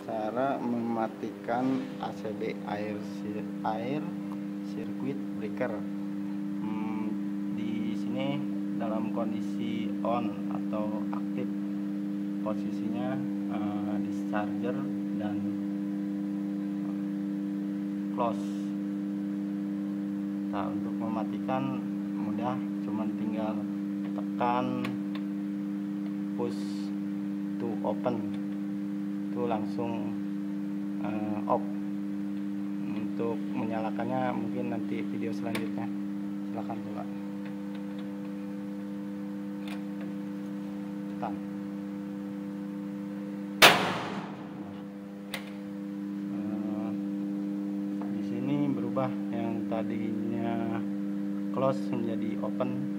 Cara mematikan ACB air circuit breaker. Di sini dalam kondisi on atau aktif, posisinya discharger dan close. Nah, untuk mematikan mudah, cuman tinggal tekan push to open, itu langsung off. Untuk menyalakannya mungkin nanti video selanjutnya, silahkan coba. Di sini berubah, yang tadinya close menjadi open.